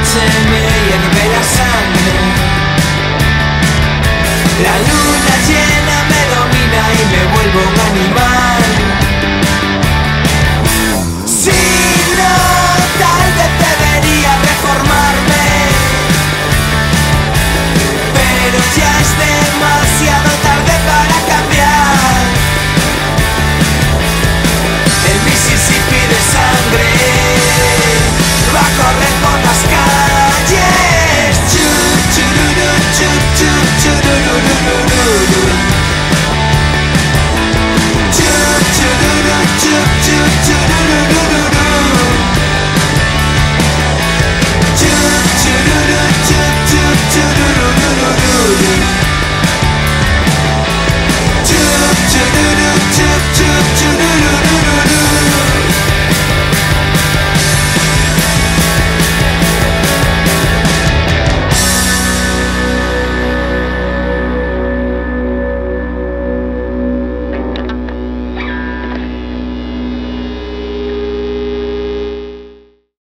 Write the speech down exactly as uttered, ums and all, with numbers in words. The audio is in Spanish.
se me hierve la sangre. La luna llena me domina y me vuelvo un animal. Si no, tal vez debería reformarme, pero ya es demasiado tarde para cambiar. El Mississippi de sangre va a correr por